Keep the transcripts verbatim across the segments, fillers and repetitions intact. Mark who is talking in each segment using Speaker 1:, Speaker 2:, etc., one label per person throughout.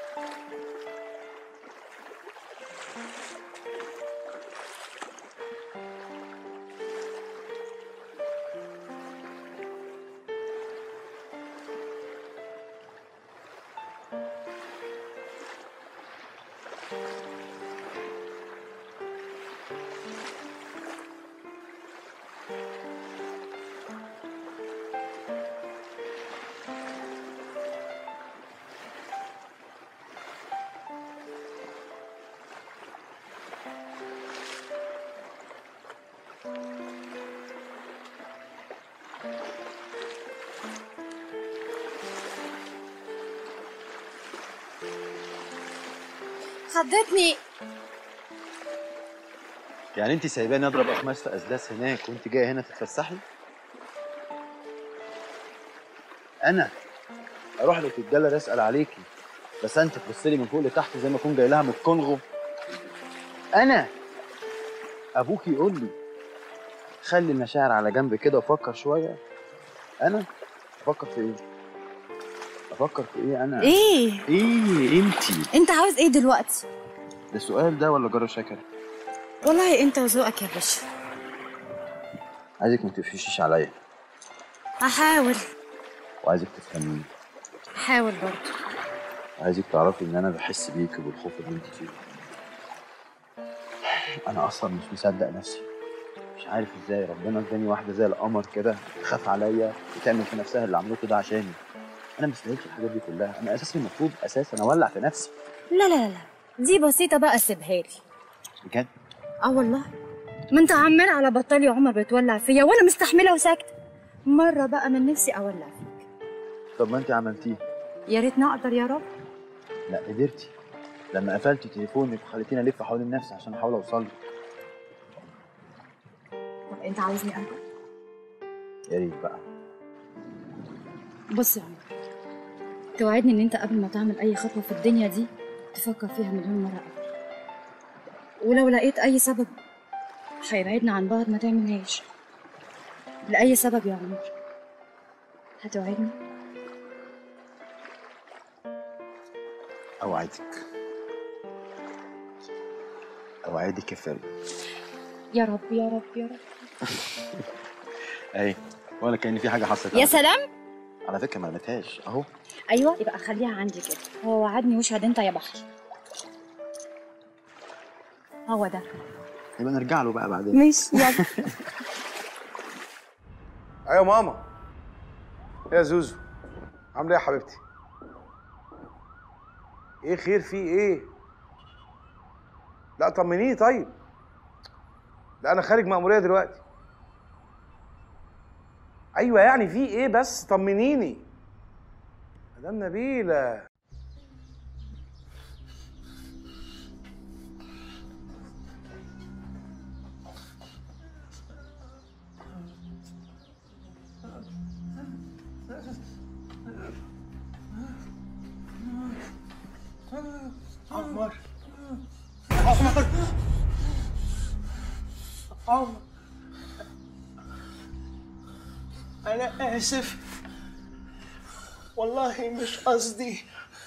Speaker 1: خضتني.
Speaker 2: يعني انت سايباني اضرب اخماس في ازلاس هناك وانت جايه هنا تتفسحي؟ انا اروح لك الجلد اسال عليكي بس انت تبصي لي من فوق لتحت زي ما اكون جاي لها من الكونغو؟ انا ابوكي يقول لي خلي المشاعر على جنب كده وفكر شويه. انا افكر في ايه؟ افكر في ايه انا؟
Speaker 1: ايه؟
Speaker 2: ايه انتي؟
Speaker 1: انت عاوز ايه دلوقتي؟
Speaker 2: ده السؤال ده ولا جرى شكر؟
Speaker 1: والله انت وذوقك يا باشا.
Speaker 2: عايزك ما تقفشيش عليا.
Speaker 1: هحاول.
Speaker 2: وعايزك تفهميني.
Speaker 1: هحاول برضه.
Speaker 2: عايزك تعرفي ان انا بحس بيكي وبالخوف اللي انت فيه. انا اصلا مش مصدق نفسي، مش عارف ازاي ربنا اداني واحده زي القمر كده تخاف عليا وتعمل في نفسها اللي عملته ده عشاني. انا ما استاهلش الحاجات دي كلها، انا اساسا المفروض اساسا اولع في نفسي.
Speaker 1: لا لا لا دي بسيطه بقى، سيبها لي.
Speaker 2: بجد؟
Speaker 1: اه والله. ما انت عمال على بطال يا عمر بتولع فيا وانا مستحمله وساكته. مره بقى من نفسي اولع فيك.
Speaker 2: طب ما انت عملتيه.
Speaker 1: يا ريتني اقدر يا رب.
Speaker 2: لا قدرتي لما قفلتي تليفونك وخليتيني الف حوالين نفسي عشان احاول اوصل لك.
Speaker 1: طب انت عاوزني انا؟
Speaker 2: يا ريت بقى.
Speaker 1: بص يا عمر، توعدني ان انت قبل ما تعمل اي خطوه في الدنيا دي تفكر فيها مليون مره قبل، ولو لقيت اي سبب هيبعدنا عن بعض ما تعملهاش لاي سبب يا عمر. هتوعدني؟
Speaker 2: اوعدك اوعدك يا فريد.
Speaker 1: يا رب يا رب يا رب.
Speaker 2: اهي ولا كأن في حاجه حصلت.
Speaker 1: يا سلام.
Speaker 2: على فكره ما رميتهاش اهو.
Speaker 1: ايوه يبقى خليها عندي كده. هو وعدني واشهد انت يا بحر. هو ده.
Speaker 2: يبقى نرجع له بقى بعدين.
Speaker 1: ماشي يلا.
Speaker 3: ايوه ماما. يا زوزو عامله ايه يا حبيبتي؟ ايه خير في ايه؟ لا طمنيني طيب. لا انا خارج مأمورية دلوقتي. ايوه يعني في ايه بس طمنيني. مدام نبيلة.
Speaker 4: عمر عمر عمر أنا آسف والله مش قصدي.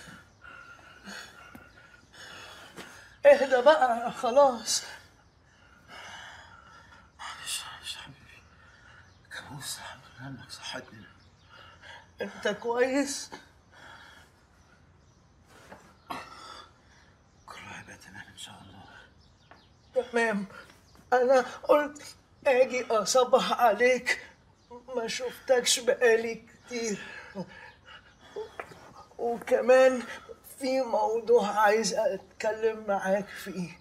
Speaker 4: اهدى بقى خلاص.
Speaker 5: معلش معلش حبيبي، كابوس. الحمد لله انك صحتني.
Speaker 4: انت كويس؟
Speaker 5: كله هيبقى تمام ان شاء الله.
Speaker 4: تمام. انا قلت اجي اصبح عليك، ما شفتكش بقالي كتير. وكمان في موضوع عايز اتكلم معاك فيه.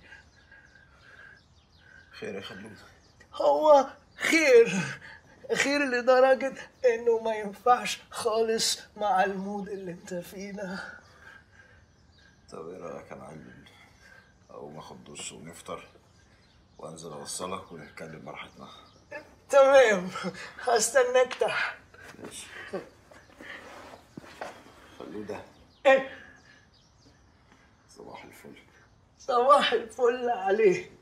Speaker 5: خير يا خلود؟
Speaker 4: هو خير خير لدرجة انه ما ينفعش خالص مع المود اللي انت فيه ده.
Speaker 5: طب ايه رايك يا معلم اقوم اخد دش ونفطر وانزل اوصلك ونتكلم براحتنا؟
Speaker 4: تمام، هستناك تحت.
Speaker 5: ماشي. خلودة.
Speaker 4: ايه؟
Speaker 5: صباح الفل.
Speaker 4: صباح الفل عليك.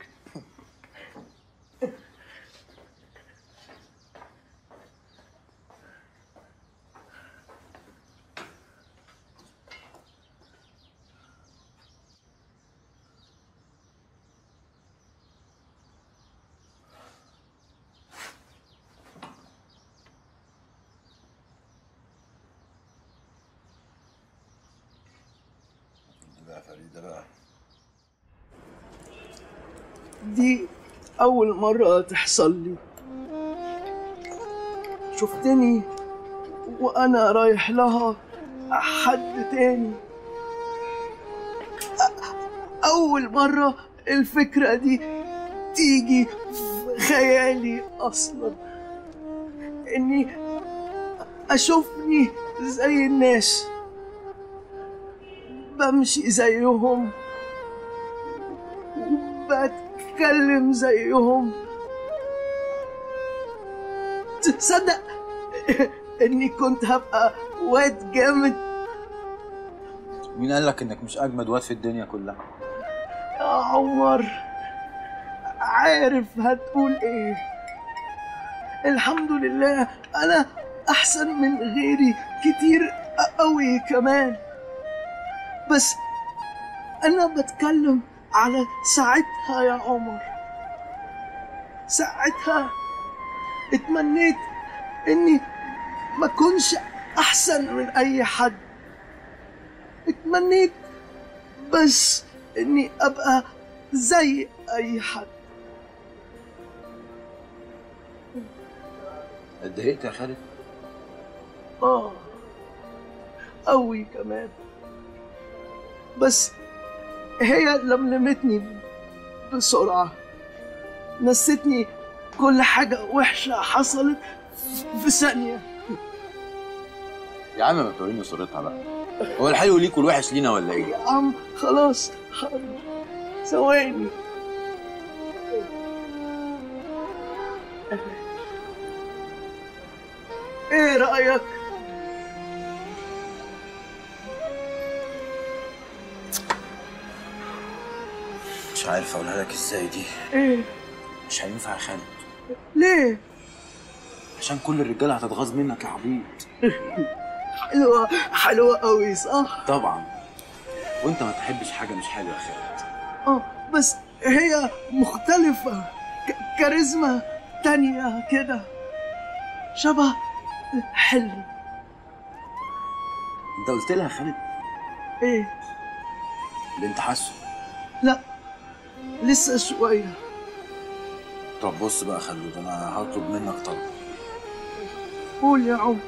Speaker 5: فريدة بقى؟
Speaker 4: دي أول مرة تحصل لي. شفتني وأنا رايح لها حد تاني. أول مرة الفكرة دي تيجي في خيالي أصلا، إني أشوفني زي الناس، بمشي زيهم، بتكلم زيهم. تصدق إني كنت هبقى واد جامد؟
Speaker 2: مين قال لك انك مش اجمد واد في الدنيا كلها؟
Speaker 4: يا عمر، عارف هتقول ايه. الحمد لله انا احسن من غيري كتير قوي كمان، بس انا بتكلم على ساعتها يا عمر. ساعتها اتمنيت اني ما كنش احسن من اي حد. اتمنيت بس اني ابقى زي اي حد.
Speaker 2: اتضايقت يا خالد؟
Speaker 4: اه قوي كمان، بس هي لملمتني بسرعة، نستني كل حاجة وحشة حصلت في ثانية.
Speaker 2: يا عم ما توريني صورتها بقى، هو الحلو ليك والوحش لينا ولا ايه؟
Speaker 4: يا عم خلاص، ثواني. ايه رأيك؟
Speaker 2: مش عارف اقولها لك ازاي دي.
Speaker 4: ايه؟
Speaker 2: مش هينفع يا خالد.
Speaker 4: ليه؟
Speaker 2: عشان كل الرجاله هتتغاظ منك يا عبيط.
Speaker 4: حلوة حلوة قوي صح؟
Speaker 2: طبعا، وانت ما تحبش حاجه مش حلوه يا خالد.
Speaker 4: اه بس هي مختلفة، ك- كاريزما تانية كده، شبه حلم.
Speaker 2: انت قلت لها يا خالد
Speaker 4: ايه؟
Speaker 2: اللي انت حاسه؟
Speaker 4: لا لسه شوية.
Speaker 2: طب بص بقى خلود، انا هطلب منك طلب.
Speaker 4: قول يا عمر.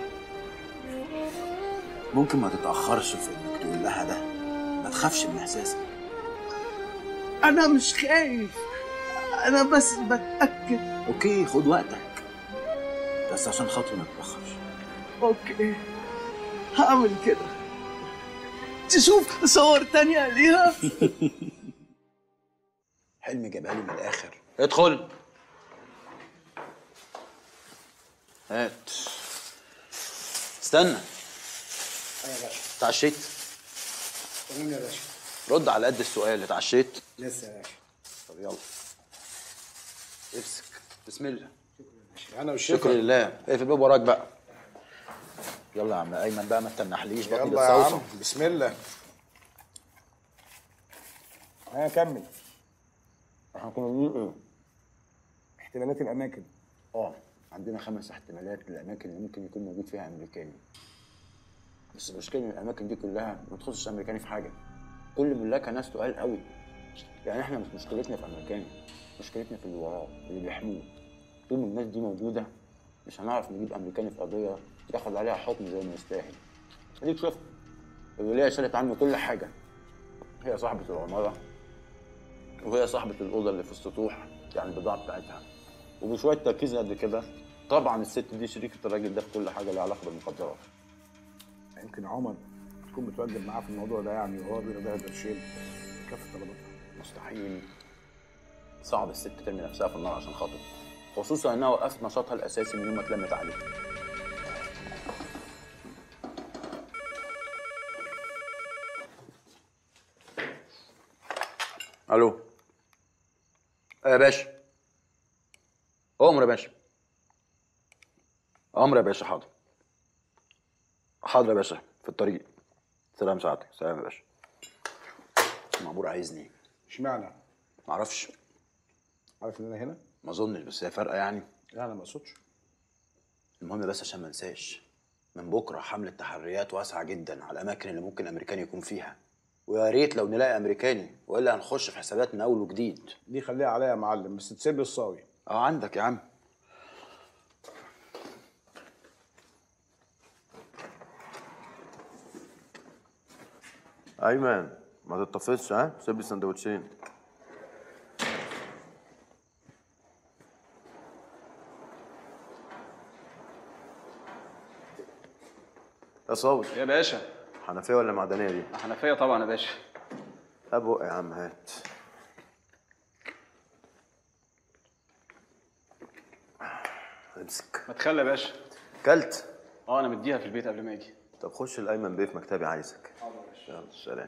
Speaker 2: ممكن ما تتاخرش في انك تقول لها ده، ما تخافش من احساسك.
Speaker 4: أنا مش خايف، أنا بس بتأكد.
Speaker 2: اوكي خد وقتك، بس عشان خاطري ما تتاخرش.
Speaker 4: أوكي هعمل كده. تشوف صور تانية ليها؟
Speaker 2: حلمي جابها لي من الاخر. ادخل هات. استنى.
Speaker 6: ايوه يا باشا.
Speaker 2: اتعشيت؟
Speaker 6: تمام يا باشا.
Speaker 2: رد على قد السؤال، اتعشيت؟
Speaker 6: لسه يا باشا.
Speaker 2: طب يلا امسك. بسم الله.
Speaker 6: شكرا يا باشا. انا والشكر.
Speaker 2: شكر لله. اقفل الباب وراك بقى. يلا يا عم ايمن بقى، ما تنحليش بطني
Speaker 6: يلا يا
Speaker 2: بتصوصو.
Speaker 6: عم بسم الله. ها كمل.
Speaker 2: احنا كنا بنقول ايه؟
Speaker 6: احتمالات الاماكن.
Speaker 2: اه عندنا خمس احتمالات للاماكن اللي ممكن يكون موجود فيها امريكاني. بس المشكله ان الاماكن دي كلها ما تخصش امريكاني في حاجه. كل ملاكها ناس تقال قوي. يعني احنا مش مشكلتنا في امريكاني، مشكلتنا في اللي وراه اللي بيحموه. طول ما الناس دي موجوده مش هنعرف نجيب امريكاني في قضيه ياخد عليها حكم زي ما يستاهل. اديك شفت الوليه شالت عنه كل حاجه. هي صاحبه العماره وهي صاحبه الاوضه اللي في السطوح، يعني البضاعه بتاعتها. وبشويه تركيز قد كده طبعا الست دي شريكه الراجل ده في كل حاجه لها علاقه بالمخدرات.
Speaker 6: يمكن عمر تكون بتوجب معاه في الموضوع ده، يعني وهو بيرضيها قرشين كافة طلباتها.
Speaker 2: مستحيل. صعب الست ترمي نفسها في النار عشان خاطر، خصوصا انها وقفت نشاطها الاساسي من يوم ما اتلمت عليه. الو. ايه يا باشا؟ امر يا باشا. امر يا باشا. حاضر حاضر يا باشا، في الطريق. سلام سعادتك. سلام يا باشا. مأمور عايزني.
Speaker 6: اشمعنى؟
Speaker 2: معرفش.
Speaker 6: عارف ان انا هنا؟
Speaker 2: ما اظنش، بس هي فارقه يعني.
Speaker 6: لا انا ما اقصدش.
Speaker 2: المهم بس عشان ما انساش، من بكره حمله تحريات واسعه جدا على الاماكن اللي ممكن الامريكان يكون فيها. ويا ريت لو نلاقي امريكاني والا هنخش في حسابات من اول وجديد.
Speaker 6: دي خليها عليا يا معلم، بس تسيب لي الصاوي.
Speaker 2: اه عندك يا عم.
Speaker 7: ايمن ما تتطفلش، ها؟ سيب لي سندوتشين. يا صابر.
Speaker 8: يا باشا.
Speaker 7: حنفيه ولا معدنيه دي؟
Speaker 8: حنفيه طبعا يا باشا.
Speaker 7: هات بق يا عم، هات. امسك.
Speaker 8: ما تخلى يا باشا.
Speaker 7: كلت؟
Speaker 8: اه انا مديها في البيت قبل ما اجي.
Speaker 7: طب خش الايمن بيه في مكتبي عايزك. حاضر يا باشا. يلا سلام.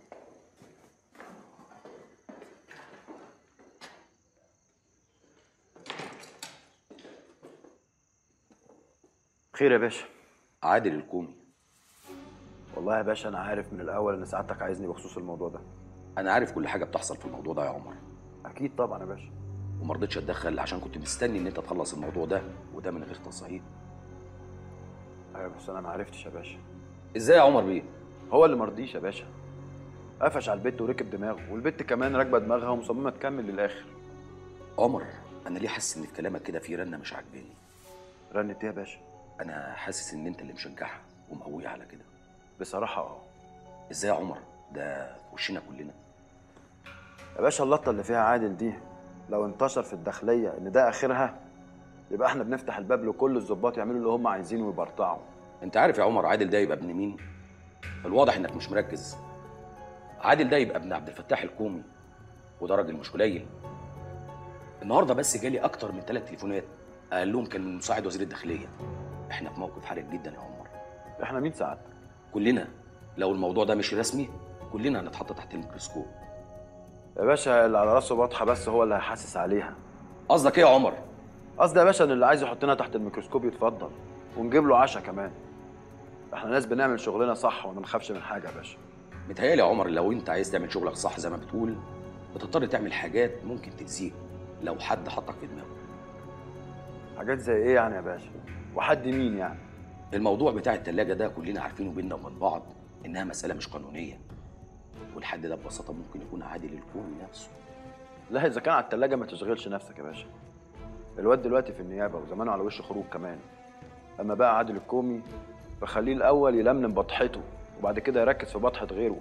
Speaker 2: خير يا باشا؟
Speaker 9: عادل الكومي.
Speaker 2: والله يا باشا انا عارف من الاول ان سعادتك عايزني بخصوص الموضوع ده.
Speaker 9: انا عارف كل حاجه بتحصل في الموضوع ده يا عمر.
Speaker 2: اكيد طبعا يا باشا.
Speaker 9: وما رضيتش اتدخل عشان كنت مستني ان انت تخلص الموضوع ده، وده من غير تصعيد.
Speaker 2: ايوه بس انا ما عرفتش يا باشا.
Speaker 9: ازاي يا عمر بيه؟
Speaker 2: هو اللي مرضيش يا باشا. قفش على البت وركب دماغه، والبت كمان راكبه دماغها ومصممه تكمل للاخر.
Speaker 9: عمر انا ليه حاسس ان في كلامك كده في رنه مش عاجباني؟
Speaker 2: رنت ايه يا باشا؟
Speaker 9: انا حاسس ان انت اللي مشجعها ومقويها على كده.
Speaker 2: بصراحه اه.
Speaker 9: ازاي يا عمر؟ ده في وشنا كلنا
Speaker 2: يا باشا. اللقطه اللي فيها عادل دي لو انتشر في الداخليه ان ده اخرها، يبقى احنا بنفتح الباب لكل الظباط يعملوا اللي هم عايزينه ويبرطعوا.
Speaker 9: انت عارف يا عمر عادل ده يبقى ابن مين؟ الواضح انك مش مركز. عادل ده يبقى ابن عبد الفتاح الكومي، وده راجل مش قليل. النهارده بس جالي اكتر من ثلاث تليفونات اقلهم كان من مساعد وزير الداخليه. احنا في موقف حرج جدا يا عمر.
Speaker 2: احنا مين سعادتك؟
Speaker 9: كلنا لو الموضوع ده مش رسمي كلنا هنتحط تحت الميكروسكوب.
Speaker 2: يا باشا اللي على راسه بطحه بس هو اللي هيحاسس عليها.
Speaker 9: قصدك ايه يا عمر؟
Speaker 2: قصدي يا باشا ان اللي عايز يحطنا تحت الميكروسكوب يتفضل، ونجيب له عشا كمان. احنا ناس بنعمل شغلنا صح وما بنخافش من حاجه يا باشا.
Speaker 9: متهيألي يا عمر لو انت عايز تعمل شغلك صح زي ما بتقول بتضطر تعمل حاجات ممكن تأذيك لو حد حطك في دماغه.
Speaker 2: حاجات زي ايه يعني يا باشا؟ وحد مين يعني؟
Speaker 9: الموضوع بتاع التلاجة ده كلنا عارفينه بينا وبين بعض انها مسألة مش قانونية، والحد ده ببساطة ممكن يكون عادل الكومي نفسه.
Speaker 2: لا اذا كان على التلاجة ما تشغلش نفسك يا باشا. الواد دلوقتي في النيابه وزمانه على وش خروج كمان. اما بقى عادل الكومي فخليه الاول يلملم بطحته وبعد كده يركز في بطحه غيره.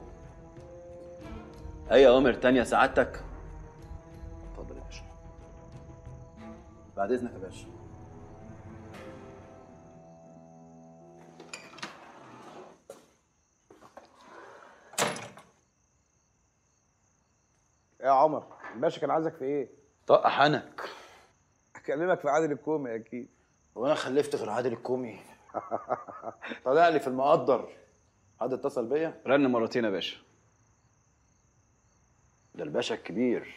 Speaker 2: اي اوامر تانية سعادتك؟
Speaker 9: اتفضل يا باشا.
Speaker 2: بعد اذنك يا باشا.
Speaker 6: يا عمر الباشا كان عايزك في ايه؟
Speaker 2: طق حنك.
Speaker 6: اكلمك في عادل الكومي اكيد.
Speaker 2: هو انا خلفت غير عادل الكومي؟ طلع لي في المقدر. حد اتصل بيا؟
Speaker 8: رن مرتين يا باشا.
Speaker 2: ده الباشا الكبير.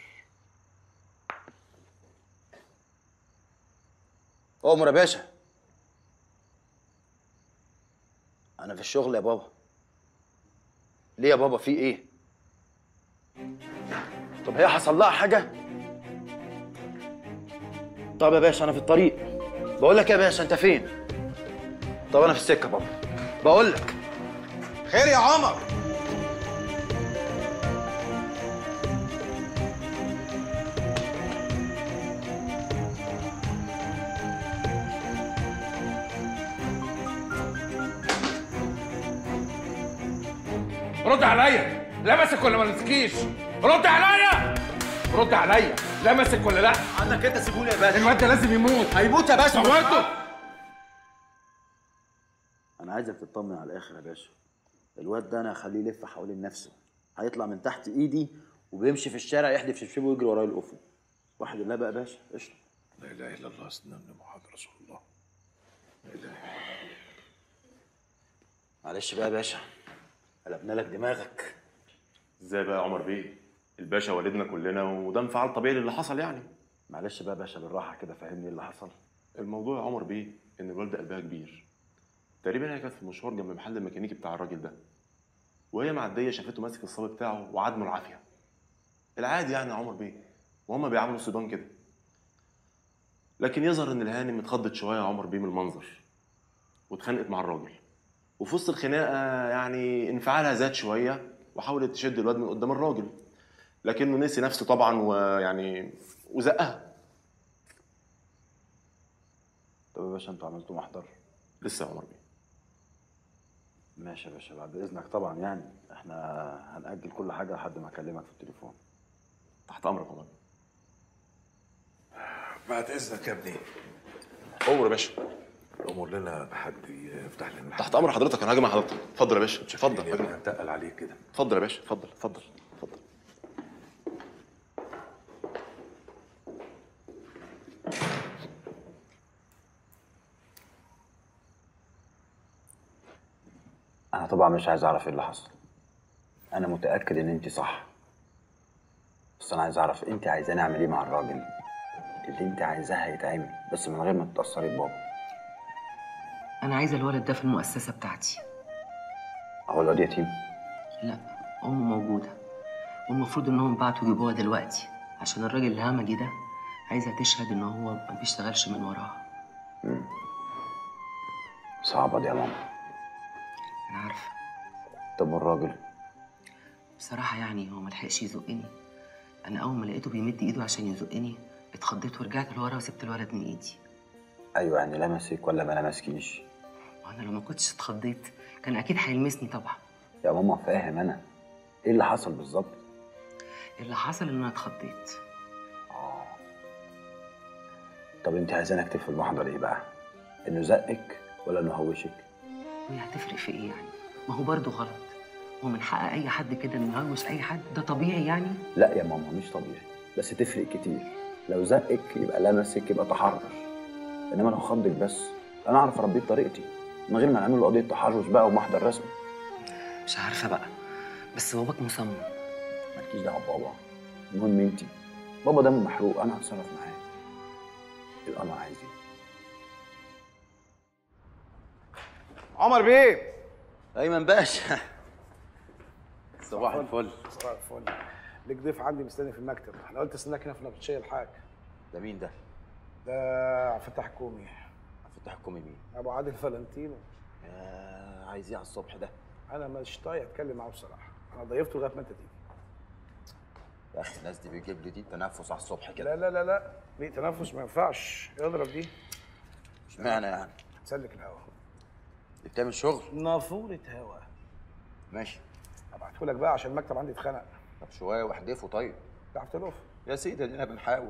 Speaker 2: أؤمر يا باشا. أنا في الشغل يا بابا. ليه يا بابا في إيه؟ طب هي حصل لها حاجة؟ طب يا باشا أنا في الطريق. بقول لك يا باشا أنت فين؟ طب أنا في السكة بابا. بقول لك.
Speaker 3: خير يا عمر.
Speaker 10: رد عليا، لمسك ولا ما لمسكيش؟ رد عليا، رد عليا، لمسك ولا لا؟
Speaker 2: عنك انت سيبوني يا باشا.
Speaker 10: الواد ده لازم يموت.
Speaker 2: هيموت يا باشا.
Speaker 10: موته.
Speaker 2: انا عايزك تطمن على الاخر يا باشا. الواد ده انا هخليه يلف حوالين نفسه، هيطلع من تحت ايدي وبيمشي في الشارع يحدف شبشبه ويجري ورايا الافق. واحد الله بقى يا باشا. قشطه.
Speaker 5: لا اله الا الله سيدنا محمد رسول الله. لا اله الا الله.
Speaker 2: معلش بقى يا باشا، قلبنا لك دماغك.
Speaker 7: ازاي بقى يا عمر بيه؟ الباشا والدنا كلنا وده انفعال طبيعي للي حصل يعني.
Speaker 2: معلش بقى يا باشا بالراحه كده، فهمني ايه اللي حصل.
Speaker 7: الموضوع يا عمر بيه ان الوالده قلبها كبير. تقريبا هي كانت في مشوار جنب محل الميكانيكي بتاع الراجل ده، وهي معديه شافته ماسك الصبي بتاعه وعدمه العافيه. العادي يعني يا عمر بيه، وهم بيعاملوا الصبيان كده. لكن يظهر ان الهانم اتخضت شويه يا عمر بيه من المنظر واتخانقت مع الراجل، وفي وسط الخناقه يعني انفعالها زاد شويه وحاولت تشد الواد من قدام الراجل، لكنه نسي نفسه طبعا ويعني وزقها.
Speaker 2: طب يا باشا انتوا عملتوا محضر؟
Speaker 7: لسه يا عمر بيه.
Speaker 2: ماشي يا باشا، بعد اذنك طبعا، يعني احنا هنأجل كل حاجه لحد ما اكلمك في التليفون.
Speaker 7: تحت امرك يا عمر بيه.
Speaker 6: بعد اذنك يا ابني.
Speaker 7: امر يا باشا.
Speaker 6: امر لنا بحد يفتح لنا.
Speaker 7: تحت امر حضرتك، انا هاجي مع حضرتك. اتفضل يا باشا، اتفضل.
Speaker 6: انا هنتقل عليك كده.
Speaker 7: اتفضل يا باشا، اتفضل اتفضل اتفضل.
Speaker 2: انا طبعا مش عايز اعرف ايه اللي حصل. انا متاكد ان انت صح، بس انا عايز اعرف انت عايزاني اعمل ايه مع الراجل. اللي انت عايزاه هيتعمل، بس من غير ما تتاثري ببابا.
Speaker 11: انا عايزه الولد ده في المؤسسه بتاعتي.
Speaker 2: هو الواد يتيم؟
Speaker 11: لا، امه موجوده، والمفروض انهم بعتوا يجيبوها دلوقتي عشان الراجل الهمجي ده عايزه تشهد ان هو ما بيشتغلش من وراها.
Speaker 2: امم صعبه دي يا ماما.
Speaker 11: انا عارفه.
Speaker 2: طب والراجل؟
Speaker 11: بصراحه يعني هو ملحقش يزقني. انا اول ما لقيته بيمد ايده عشان يزقني اتخضيت ورجعت لورا وسبت الولد من ايدي.
Speaker 2: ايوه، يعني لمسك ولا ما لمسكيش؟
Speaker 11: وانا لو ما كنتش اتخضيت كان اكيد هيلمسني طبعا.
Speaker 2: يا ماما فاهم انا. ايه اللي حصل بالظبط؟
Speaker 11: اللي حصل ان انا اتخضيت.
Speaker 2: اه. طب انت عايزاني اكتب في المحضر ايه بقى؟ انه زقك ولا انه هوشك؟
Speaker 11: وهي هتفرق في ايه يعني؟ ما هو برضه غلط. هو من حق اي حد كده انه يهوش اي حد؟ ده طبيعي يعني؟
Speaker 2: لا يا ماما مش طبيعي، بس تفرق كتير. لو زقك يبقى لمسك يبقى تحرش، انما لو خضك بس انا اعرف اربيه بطريقتي من غير ما نعمل له قضيه تحرش بقى ومحضر رسمي.
Speaker 11: مش عارفه بقى، بس باباك مصمم.
Speaker 2: مالكيش دعوه بابا، المهم انت. بابا دمه محروق، انا هتصرف معاه. القمر عايز ايه؟
Speaker 3: عمر بيه.
Speaker 2: ايمن باشا. صباح الفل.
Speaker 6: صباح الفل. ليك ضيف عندي مستني في المكتب، انا قلت استناك هنا في نبطشيه الحاج.
Speaker 2: ده مين ده؟
Speaker 6: ده عبد الفتاح الكومي.
Speaker 2: عبد الفتاح الكومي مين؟
Speaker 6: ابو عادل فالنتينو.
Speaker 2: يا عايز ايه على الصبح ده؟
Speaker 6: انا مش طايق اتكلم معاه بصراحه، انا ضيفته لغايه ما انت تيجي.
Speaker 2: يا اخي الناس دي بيجيب لي دي تنفس على الصبح كده.
Speaker 6: لا لا لا لا، ليه تنفس؟ ما ينفعش، اضرب دي.
Speaker 2: اشمعنى يعني؟
Speaker 6: تسلك الهوا.
Speaker 2: دي بتعمل شغل؟
Speaker 6: نافوره هوا.
Speaker 2: ماشي.
Speaker 6: هبعته لك بقى عشان المكتب عندي اتخنق.
Speaker 2: طب شويه واحدفه. طيب
Speaker 6: تعرف تلف؟
Speaker 2: يا سيدي ادينا بنحاول.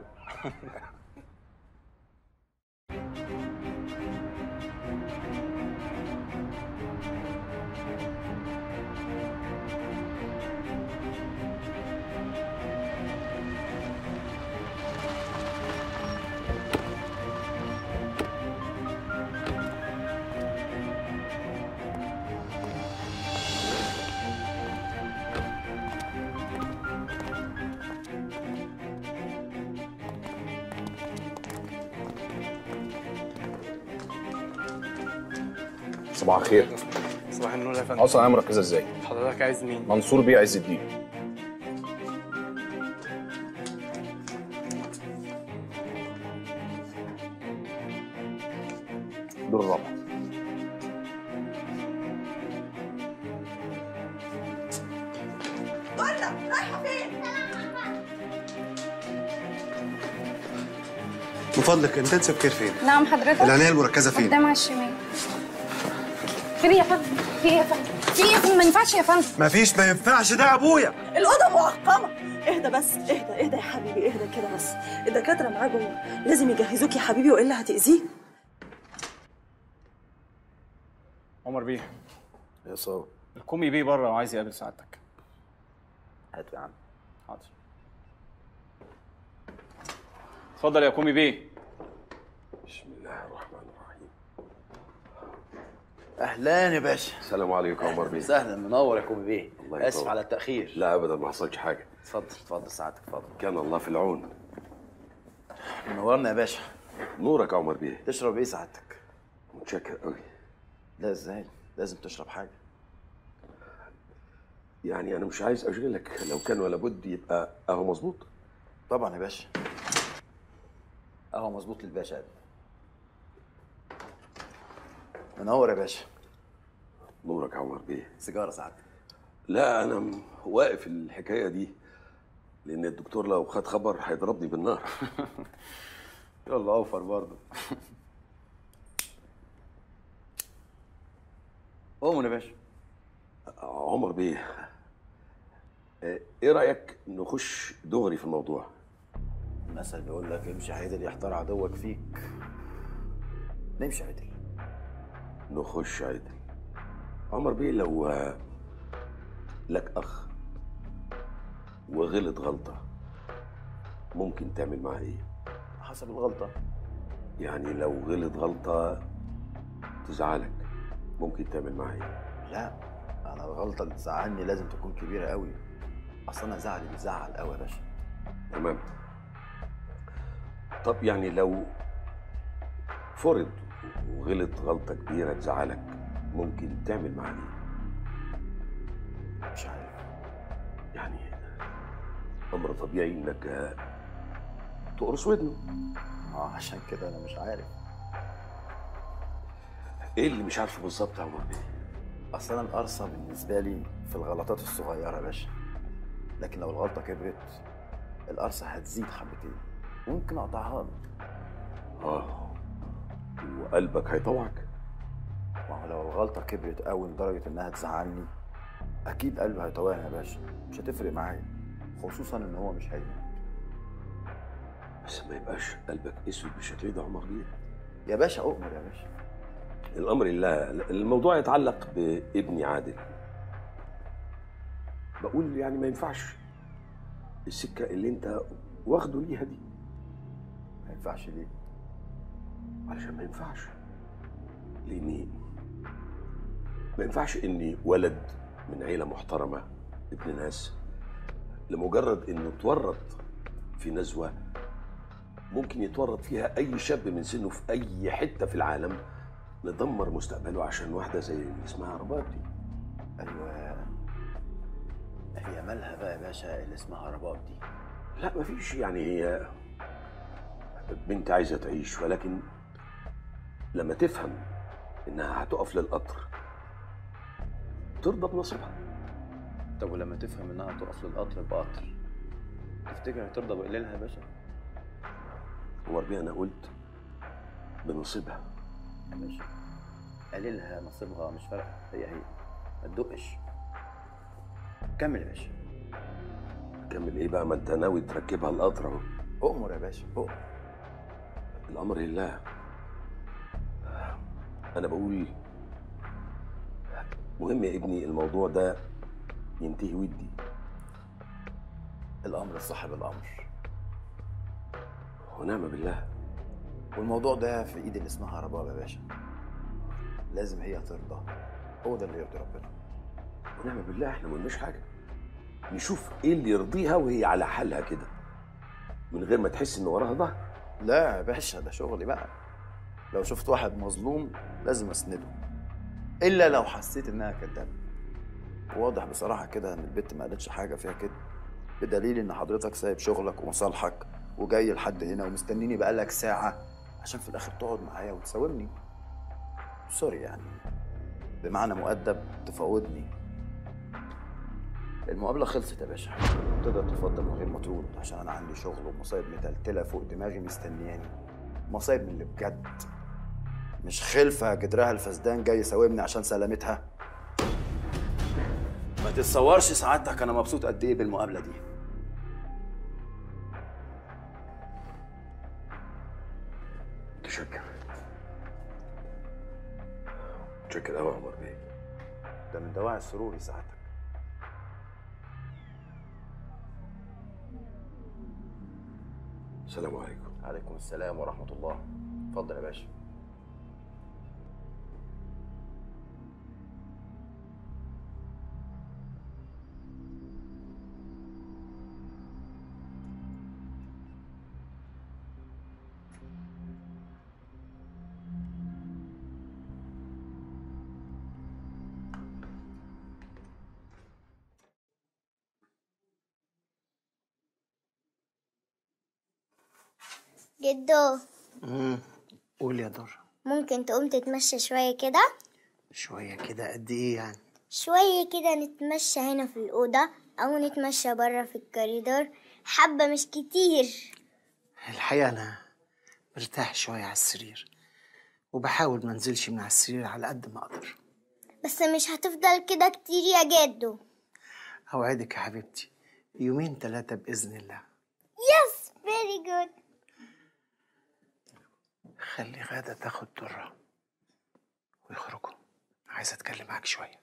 Speaker 6: صباح الخير.
Speaker 12: صباح النور يا فندم.
Speaker 6: اصلا انا مركزه ازاي؟
Speaker 12: حضرتك عايز مين؟
Speaker 6: منصور بيه عز الدين. دور الرابع.
Speaker 13: بره، رايحه فين؟
Speaker 14: من فضلك انت سكر فين؟
Speaker 15: نعم حضرتك؟
Speaker 14: العنايه المركزه فين؟
Speaker 15: قدام على الشمال. خير يا فندم؟ في ايه يا فندم؟ في ايه يا فندم؟ ما ينفعش يا فندم.
Speaker 14: مفيش، ما ينفعش، ده ابويا.
Speaker 13: الاوضه معقمه. اهدى بس، اهدى اهدى يا حبيبي، اهدى كده بس. الدكاتره معاه جوه، لازم يجهزوك يا حبيبي والا هتاذيه.
Speaker 8: عمر بيه.
Speaker 2: يا صاحبي.
Speaker 8: الكومي بيه بره وعايز يقابل سعادتك.
Speaker 2: هات يا عم.
Speaker 8: حاضر. اتفضل يا كومي بيه.
Speaker 14: بسم الله الرحمن الرحيم.
Speaker 2: اهلا يا باشا.
Speaker 16: السلام عليكم يا عمر بيه.
Speaker 2: سهلا، منور يا كومي بيه.
Speaker 16: الله
Speaker 2: اسف على التاخير.
Speaker 16: لا ابدا، ما حصلش حاجه.
Speaker 2: اتفضل اتفضل سعادتك، اتفضل.
Speaker 16: كان الله في العون.
Speaker 2: منورنا يا باشا.
Speaker 16: نورك يا عمر بيه.
Speaker 2: تشرب ايه سعادتك؟
Speaker 16: متشكر قوي.
Speaker 2: لا ازاي؟ لازم تشرب حاجه.
Speaker 16: يعني انا مش عايز اشغلك، لو كان ولا بد يبقى اهو مظبوط.
Speaker 2: طبعا يا باشا. اهو مظبوط للباشا. منور يا باشا.
Speaker 16: نورك يا عمر بيه.
Speaker 2: سيجاره سعادتك.
Speaker 16: لا انا م- واقف الحكايه دي لان الدكتور لو خد خبر هيضربني بالنار.
Speaker 2: يلا اوفر برضه. قوم يا باشا.
Speaker 16: عمر بيه، آه، ايه رايك نخش دغري في الموضوع؟
Speaker 2: المثل بيقول لك امشي عدل يحتار عدوك فيك. نمشي عدل.
Speaker 16: نخش عدل. عمر بيه، لو آه، لك اخ وغلط غلطه ممكن تعمل معاه ايه؟
Speaker 2: حسب الغلطه.
Speaker 16: يعني لو غلط غلطه تزعلك ممكن تعمل معاه ايه؟
Speaker 2: لا، انا الغلطه اللي تزعلني لازم تكون كبيره قوي. اصل انا زعلي بيزعل قوي يا باشا.
Speaker 16: تمام. طب يعني لو فرض وغلط غلطه كبيره تزعلك ممكن تعمل معاه ايه؟
Speaker 2: مش عارف.
Speaker 16: يعني امر طبيعي انك آه، تقرص ودنه.
Speaker 2: اه عشان كده انا مش عارف.
Speaker 16: ايه اللي مش عارفه بالظبط يا عمر بيه؟
Speaker 2: اصل انا القرصه بالنسبه لي في الغلطات الصغيره يا باشا، لكن لو الغلطه كبرت القرصه هتزيد حبتين وممكن اقطعها لك.
Speaker 16: اه وقلبك هيطوعك.
Speaker 2: ما هو لو الغلطه كبرت قوي لدرجه انها تزعلني اكيد قلبي هيطوعني يا باشا، مش هتفرق معايا، خصوصا ان هو مش هيموت.
Speaker 16: بس ما يبقاش قلبك اسود بالشكل ده يا عمر بيه.
Speaker 2: يا باشا اؤمر يا باشا.
Speaker 16: الامر لله. الموضوع يتعلق بابني عادل. بقول يعني ما ينفعش السكه اللي انت واخده ليها دي.
Speaker 2: ما ينفعش ليه؟
Speaker 16: علشان ما ينفعش. لاني ما ينفعش اني ولد من عيله محترمه ابن ناس لمجرد انه اتورط في نزوه ممكن يتورط فيها اي شاب من سنه في اي حته في العالم ندمر مستقبله عشان واحده زي اللي اسمها رباب دي.
Speaker 2: ايوه، هي مالها بقى يا باشا اللي اسمها رباب دي؟
Speaker 16: لا مفيش، يعني هي بنت عايزه تعيش، ولكن لما تفهم انها هتقف للقطر ترضى بنصيبها.
Speaker 2: طب ولما تفهم انها تقف للقطر بقطر تفتكر هترضى بقليلها يا باشا؟
Speaker 16: عمر بيه انا قلت بنصيبها
Speaker 2: يا باشا. قليلها نصيبها مش فارقه، هي هي ما تدقش. كمل يا باشا.
Speaker 16: كمل ايه بقى؟ ما انت ناوي تركبها القطر اهو.
Speaker 2: اؤمر يا باشا اؤمر.
Speaker 16: الامر لله. انا بقول مهم يا ابني الموضوع ده ينتهي ودي.
Speaker 2: الامر صاحب الامر
Speaker 16: ونعم بالله.
Speaker 2: والموضوع ده في ايد اللي اسمها رباب يا باشا. لازم هي ترضى، هو ده اللي يرضي ربنا.
Speaker 16: ونعم بالله. احنا ما قلناش حاجه، نشوف ايه اللي يرضيها وهي على حالها كده من غير ما تحس ان وراها ظهر.
Speaker 2: لا يا باشا، ده شغلي بقى. لو شفت واحد مظلوم لازم اسنده، الا لو حسيت انها كدابه. واضح بصراحه كده ان البت ما قالتش حاجه فيها كده، بدليل ان حضرتك سايب شغلك ومصالحك وجاي لحد هنا ومستنيني بقالك ساعه عشان في الاخر تقعد معايا وتساومني. سوري يعني، بمعنى مؤدب تفاوضني. المقابله خلصت يا باشا، تقدر تفضل من غير ما ترد، عشان انا عندي شغل ومصايب متلتله فوق دماغي مستنياني. مصايب من اللي بجد، مش خلفه جدرها الفسدان جاي يساومني عشان سلامتها. ما تتصورش سعادتك انا مبسوط قد ايه بالمقابله دي.
Speaker 16: متشكر. متشكر قوي يا عمر بيه.
Speaker 2: ده من دواعي السرور سعادتك.
Speaker 16: السلام عليكم.
Speaker 2: عليكم السلام ورحمه الله. اتفضل يا باشا.
Speaker 17: جدو،
Speaker 4: امم قول يا دور.
Speaker 17: ممكن تقوم تتمشى شوية كده؟
Speaker 4: شوية كده قد ايه يعني؟
Speaker 17: شوية كده نتمشى هنا في الأوضة أو نتمشى برا في الكوريدور، حبة مش كتير.
Speaker 4: الحقيقة أنا مرتاح شوية على السرير، وبحاول ما انزلش من على السرير على قد ما أقدر.
Speaker 17: بس مش هتفضل كده كتير يا جدو.
Speaker 4: أوعدك يا حبيبتي يومين ثلاثة بإذن الله.
Speaker 17: يس فيري جود.
Speaker 4: خلي غادة تاخد درة ويخرجوا، عايز أتكلم معاك شوية.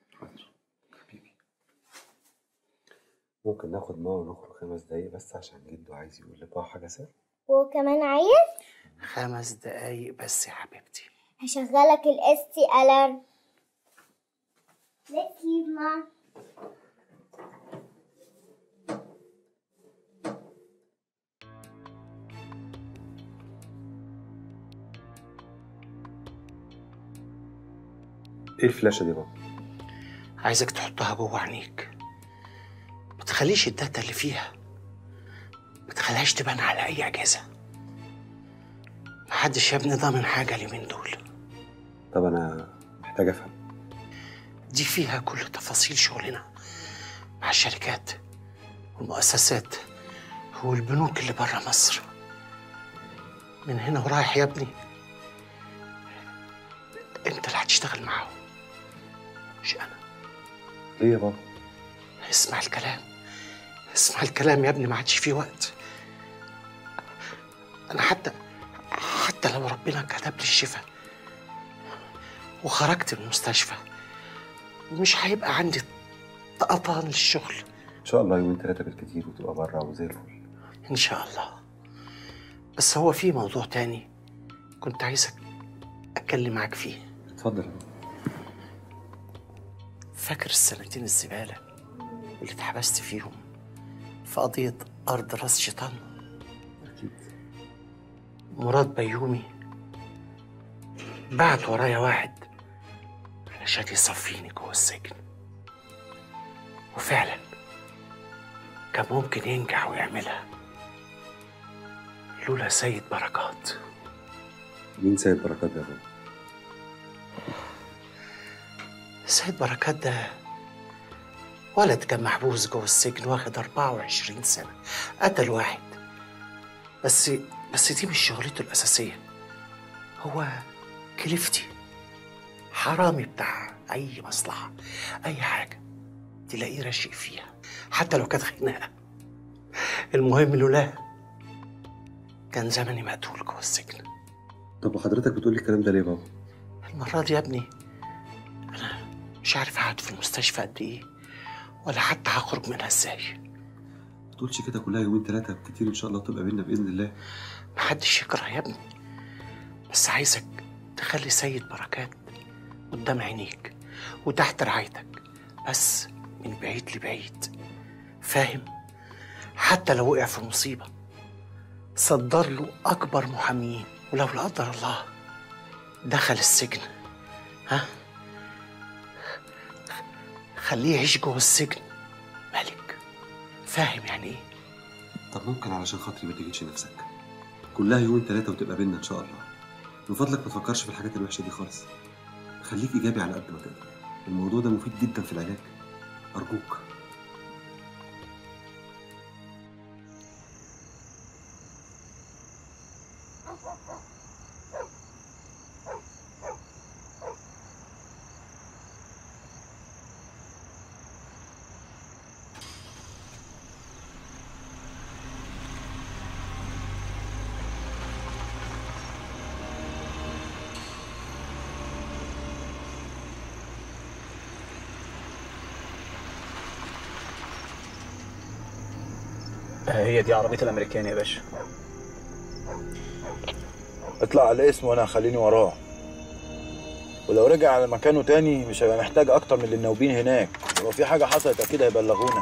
Speaker 14: ممكن ناخد ماما ونخرج خمس دقايق بس عشان جدو عايز يقول لبابا حاجة سر؟
Speaker 17: وكمان عايز؟
Speaker 4: خمس دقايق بس يا حبيبتي.
Speaker 17: هشغلك الاس تي الارم. Let's leave mom.
Speaker 14: ايه الفلاشة دي بابا؟
Speaker 4: عايزك تحطها جوه عينيك، ما تخليش الداتا اللي فيها ما تخليهاش تبان على اي اجهزه. محدش يا ابني ضامن حاجه اليومين دول.
Speaker 14: طب انا محتاج افهم.
Speaker 4: دي فيها كل تفاصيل شغلنا مع الشركات والمؤسسات والبنوك اللي بره مصر. من هنا ورايح يا ابني انت اللي هتشتغل معاهم مش انا.
Speaker 14: ليه يا بابا؟
Speaker 4: اسمع الكلام، اسمع الكلام يا ابني، ما عادش فيه وقت. انا حتى حتى لو ربنا كتب لي الشفاء وخرجت من المستشفى مش هيبقى عندي طقطان للشغل.
Speaker 14: ان شاء الله يومين ثلاثة بالكتير وتبقى بره وزي الفل.
Speaker 4: ان شاء الله. بس هو في موضوع تاني كنت عايزك اتكلم معاك فيه.
Speaker 14: اتفضل.
Speaker 4: فاكر السنتين الزبالة اللي اتحبست فيهم في قضية أرض راس شيطان؟
Speaker 14: أكيد.
Speaker 4: مراد بيومي بعت ورايا واحد علشان يصفيني جوه السجن، وفعلا كان ممكن ينجح ويعملها لولا سيد بركات.
Speaker 14: مين سيد بركات ده يا بابا؟
Speaker 4: سيد بركات ده ولد كان محبوس جوه السجن واخد أربعة وعشرين سنة، قتل واحد. بس بس دي مش شغلته الأساسية، هو كليفتي حرامي بتاع أي مصلحة، أي حاجة تلاقيه راشق فيها حتى لو كانت خناقة. المهم لولاه كان زمني مقتول جوه السجن.
Speaker 14: طب وحضرتك بتقولي الكلام ده ليه يا بابا؟
Speaker 4: المرة دي يا ابني أنا مش عارف أقعد في المستشفى قد إيه ولا حتى هخرج منها إزاي.
Speaker 14: ما تقولش كده، كلها يومين ثلاثة بالكتير إن شاء الله تبقى بينا بإذن الله.
Speaker 4: محدش يكره يا ابني، بس عايزك تخلي سيد بركات قدام عينيك وتحت رعايتك، بس من بعيد لبعيد، فاهم؟ حتى لو وقع في مصيبة صدر له أكبر محامين، ولو لا قدر الله دخل السجن ها خليه يعيش جوه السجن ملك، فاهم يعني ايه؟
Speaker 14: طب ممكن علشان خاطري ما تجيش نفسك، كلها يومين ثلاثة وتبقى بينا إن شاء الله. من فضلك ما تفكرش في الحاجات الوحشة دي خالص، خليك إيجابي على قد ما تقدر. الموضوع ده مفيد جدا في العلاج، أرجوك.
Speaker 8: هي دي عربية الأمريكان يا باشا.
Speaker 2: اطلع على الاسم وانا هخليني وراه، ولو رجع على مكانه تاني مش هيبقى محتاج اكتر من اللي النوبين هناك، ولو في حاجة حصلت اكيد هيبلغونا.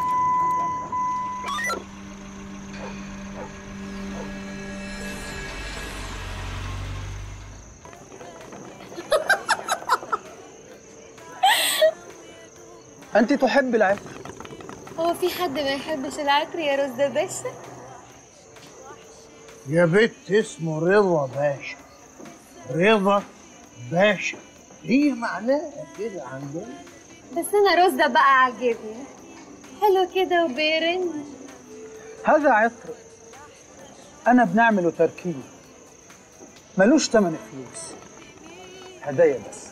Speaker 4: أنت تحب العكر.
Speaker 15: هو في حد ما يحبش العكر يا رز باشا؟
Speaker 4: يا بنت اسمه رضا باشا، رضا باشا، هي معناها كده عندنا.
Speaker 15: بس انا رز ده بقى عاجبني، حلو كده وبيرن.
Speaker 18: هذا عطر انا بنعمله تركيب، ملوش تمن فلوس، هدايا بس.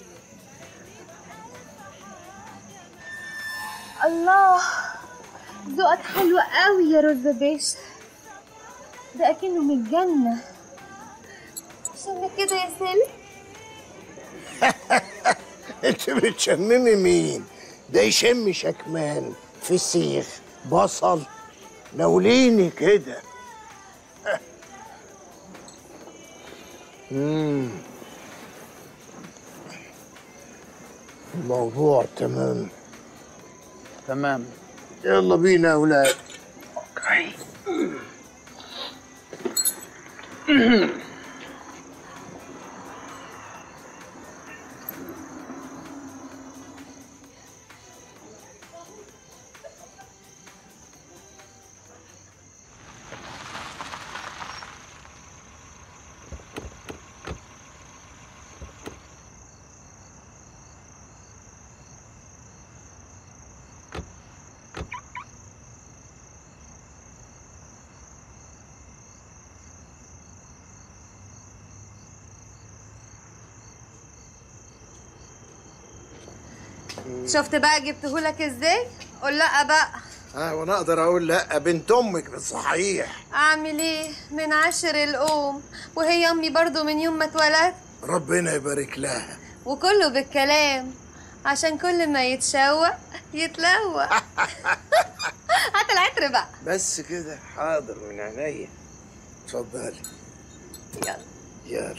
Speaker 15: الله، ذوقك حلو قوي يا رز باشا، ده اكنه من الجنه. شم كده يا سالم.
Speaker 19: انت بتشممي مين؟ ده يشم شكمان، فسيخ، بصل، ناوليني كده. امم الموضوع تمام
Speaker 18: تمام.
Speaker 19: يلا بينا يا ولاد.
Speaker 18: اوكي.
Speaker 15: شفت بقى جبتهولك ازاي؟ قول لا بقى.
Speaker 19: اه وانا اقدر اقول لا؟ بنت امك بالصحيح.
Speaker 15: اعمل ايه؟ من عشر الام، وهي امي برضو من يوم ما اتولدت.
Speaker 19: ربنا يبارك لها.
Speaker 15: وكله بالكلام، عشان كل ما يتشوق يتلوق. هات العطر بقى.
Speaker 19: بس كده؟ حاضر من عينيا. اتفضلي.
Speaker 15: يلا
Speaker 19: يلا.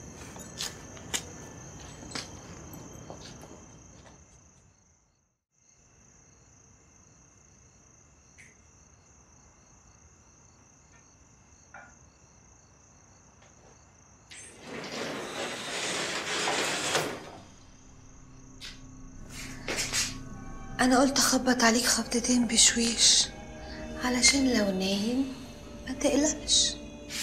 Speaker 15: أنا قلت أخبط عليك خبطتين بشويش، علشان لو نايم ما تقلقش.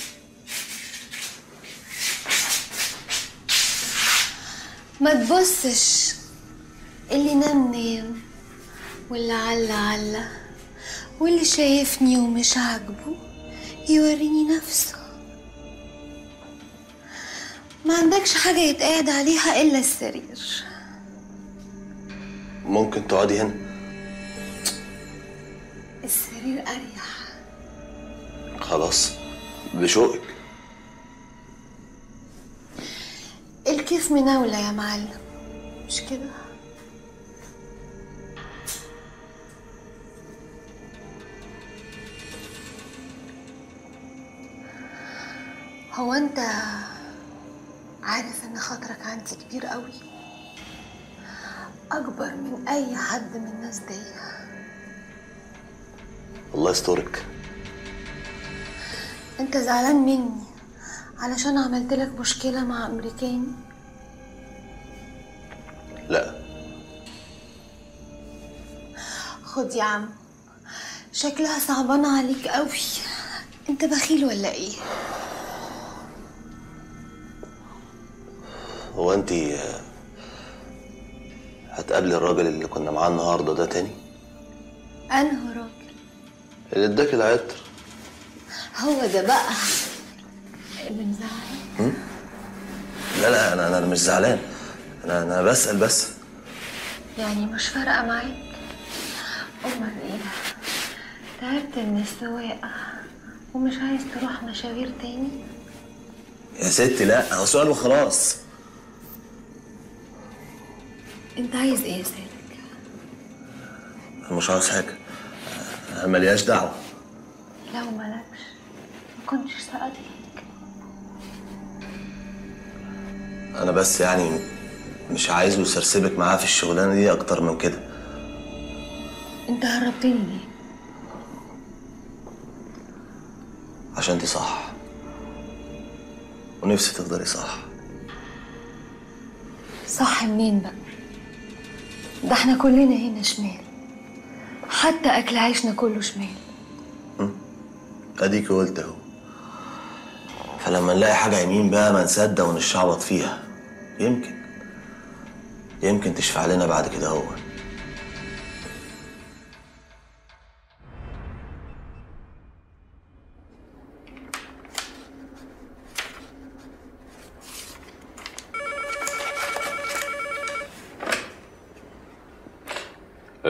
Speaker 15: ما تبصش، اللي نام نام، واللي علا علا، واللي شايفني ومش عاجبه يوريني نفسه. ما عندكش حاجة يتقعد عليها إلا السرير.
Speaker 7: ممكن تقعدي هنا؟
Speaker 15: السرير أريح.
Speaker 7: خلاص بشوقك.
Speaker 15: الكيف مناولة يا معلم، مش كده؟ هو أنت عارف إن خاطرك عندي كبير قوي، أكبر من أي حد من الناس دي.
Speaker 7: الله يسترك.
Speaker 15: أنت زعلان مني علشان عملت لك مشكلة مع أمريكاني؟
Speaker 7: لا.
Speaker 15: خد يا عم، شكلها صعبانة عليك قوي. أنت بخيل ولا إيه؟
Speaker 7: هو انت هتقابلي الراجل اللي كنا معاه النهارده ده تاني؟
Speaker 15: أنهي راجل؟
Speaker 7: اللي اداك العطر.
Speaker 15: هو ده بقى اللي مزعلك؟
Speaker 7: لا لا انا انا مش زعلان، انا انا بسأل بس.
Speaker 15: يعني مش فارقة معاك؟ أمال إيه؟ تعبت من السواقة ومش عايز تروح مشاوير تاني؟
Speaker 7: يا ستي لا، هو سؤال وخلاص.
Speaker 15: أنت عايز إيه يا سالك؟
Speaker 7: انا مش عاوز حاجة، انا ملياش دعوة.
Speaker 15: لو مالكش ما كنتش سألتك.
Speaker 7: انا بس يعني مش عايزه يسرسبك معاه في الشغلانة دي اكتر من كده.
Speaker 15: أنت هربتني ليه؟
Speaker 7: عشان انت صح، ونفسي تفضلي صح.
Speaker 15: صح منين بقى؟ ده احنا كلنا هنا شمال، حتى أكل عيشنا كله شمال.
Speaker 7: اديكي قلت اهو. فلما نلاقي حاجة يمين بقى ما نصدق ونشعبط فيها، يمكن يمكن تشفع لنا بعد كده هو.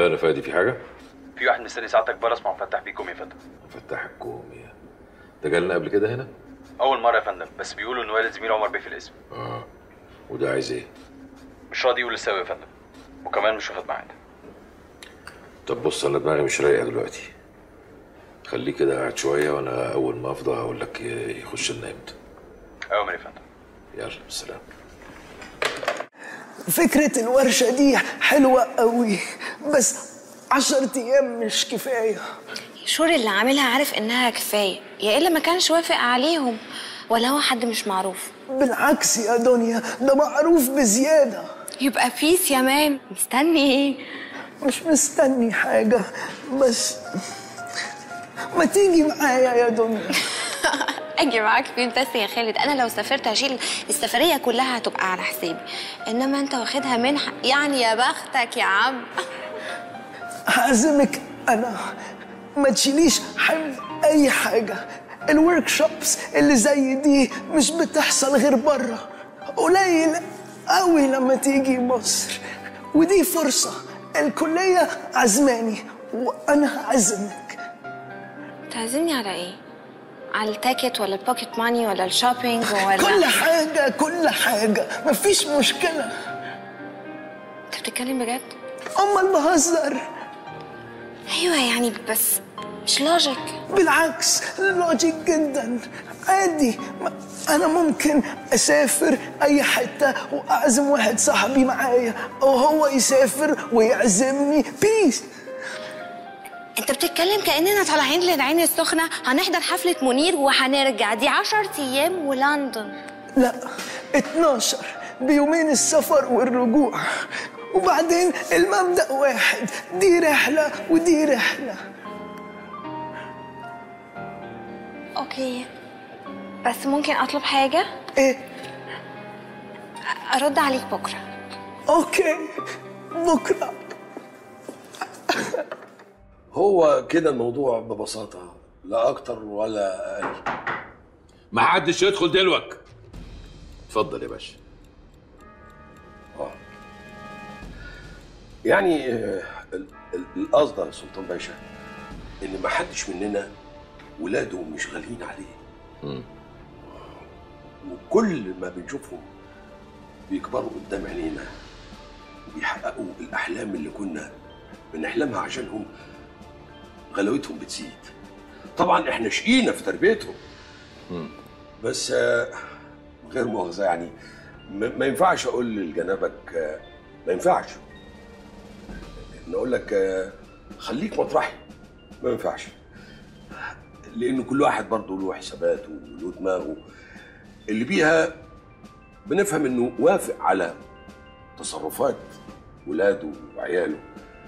Speaker 20: خير يا فادي، في حاجه؟
Speaker 21: في واحد مستني سعادتك بره اسمه مفتح بيه كومي يا فندم.
Speaker 20: مفتح الكومي ده جالنا قبل كده هنا؟
Speaker 21: اول مره يا فندم، بس بيقولوا ان والد زميل عمر بيه في الاسم.
Speaker 20: اه وده عايز ايه؟
Speaker 21: مش راضي يقول السبب يا فندم، وكمان مش واخد ميعاد.
Speaker 20: طب بص، انا دماغي مش رايقه دلوقتي، خليه كده قاعد شويه وانا اول ما افضى هقول لك يخش لنا امتى.
Speaker 21: اوامر يا فندم.
Speaker 20: يلا بالسلامه.
Speaker 22: فكرة الورشة دي حلوة قوي، بس عشرة أيام مش كفاية.
Speaker 23: شور اللي عاملها عارف إنها كفاية، يا إلا ما كانش وافق عليهم، ولا هو حد مش معروف.
Speaker 22: بالعكس يا دنيا، ده معروف بزيادة.
Speaker 23: يبقى بيس يا مان، مستني إيه؟
Speaker 22: مش مستني حاجة، بس ما تيجي معايا يا دنيا.
Speaker 23: اجي معاك فين بس يا خالد؟ انا لو سافرت هشيل السفريه كلها هتبقى على حسابي، انما انت واخدها منحه يعني، يا بختك يا عم.
Speaker 22: هعزمك انا، ما تشيليش حمل اي حاجه. الورك شوبس اللي زي دي مش بتحصل غير بره، قليل قوي لما تيجي مصر، ودي فرصه. الكليه عزماني وانا هعزمك.
Speaker 23: تعزمني على ايه؟ على التاكت ولا البوكيت ماني ولا الشوبينج ولا
Speaker 22: كل حاجة كل حاجة، مفيش مشكلة.
Speaker 23: انت بتتكلم بجد؟
Speaker 22: أمال بهزر.
Speaker 23: أيوة يعني بس مش لوجيك.
Speaker 22: بالعكس لوجيك جدا، عادي. أنا ممكن أسافر أي حتة وأعزم واحد صاحبي معايا، أو هو يسافر ويعزمني. بيس.
Speaker 23: انت بتتكلم كأننا طالعين للعين السخنة هنحضر حفلة منير وهنرجع، دي عشر أيام ولندن.
Speaker 22: لا اتناشر، بيومين السفر والرجوع، وبعدين المبدأ واحد، دي رحلة ودي رحلة.
Speaker 23: اوكي، بس ممكن أطلب حاجة؟
Speaker 22: ايه؟
Speaker 23: أرد عليك بكرة.
Speaker 22: اوكي بكرة.
Speaker 16: هو كده الموضوع ببساطة، لا أكتر ولا أقل.
Speaker 10: ما حدش يدخل دلوك.
Speaker 20: اتفضل يا باشا.
Speaker 16: اه يعني القصد يا سلطان باشا إن ما حدش مننا ولاده مش غاليين عليه.
Speaker 20: امم
Speaker 16: وكل ما بنشوفهم بيكبروا قدام عينينا وبيحققوا الأحلام اللي كنا بنحلمها عشانهم، غلاوتهم بتزيد. طبعا احنا شقينا في تربيتهم، بس غير مؤاخذه يعني ما ينفعش اقول لجنابك، ما ينفعش نقول لك خليك مطرحي، ما ينفعش، لان كل واحد برضه له حساباته وله دماغه اللي بيها بنفهم انه وافق على تصرفات ولاده وعياله.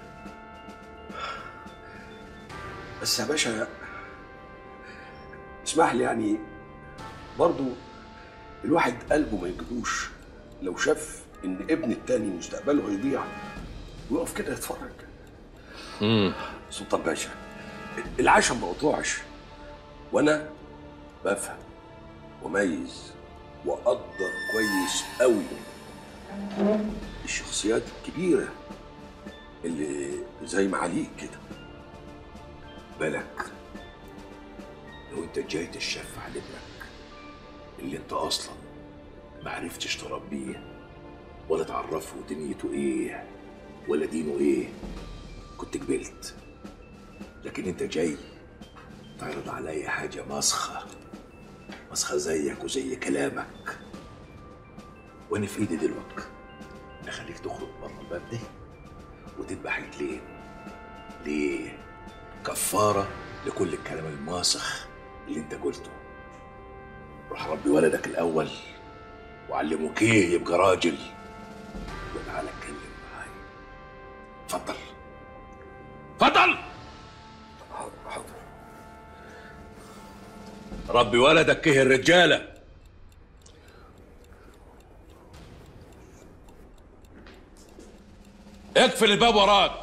Speaker 16: بس يا باشا اسمح لي يعني برضو الواحد قلبه ما يجدوش لو شاف ان ابن التاني مستقبله هيضيع ويقف كده يتفرج.
Speaker 20: امم
Speaker 16: سلطان باشا العشم ما قطعش، وانا بفهم وميز واقدر كويس قوي الشخصيات الكبيره اللي زي معاليك كده. بالك لو انت جاي تشفع على ابنك اللي انت اصلا ما عرفتش تربيه ولا تعرفه دنيته ايه ولا دينه ايه، كنت قبلت. لكن انت جاي تعرض عليا حاجه مسخه مسخه زيك وزي كلامك، وانا في ايدي دلوقتي اخليك تخرج بره الباب ده وتذبح رجلين. ليه؟ كفاره لكل الكلام الماسخ اللي انت قلته. روح ربي ولدك الاول وعلمه كيه يبقى راجل، وتعالى اتكلم معايا. اتفضل اتفضل. حاضر. ربي ولدك كيه الرجاله.
Speaker 10: اقفل الباب وراك.